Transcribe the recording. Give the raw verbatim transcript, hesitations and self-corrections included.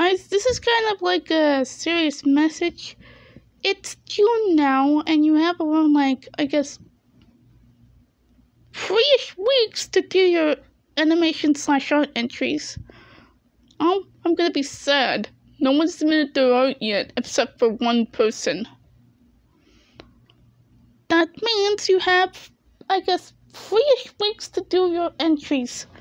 guys, this is kind of like a serious message. It's June now, and you have around, like, I guess, three-ish weeks to do your animation slash art entries. Oh, I'm gonna be sad. No one's submitted their art yet, except for one person. That means you have, I guess, three-ish weeks to do your entries.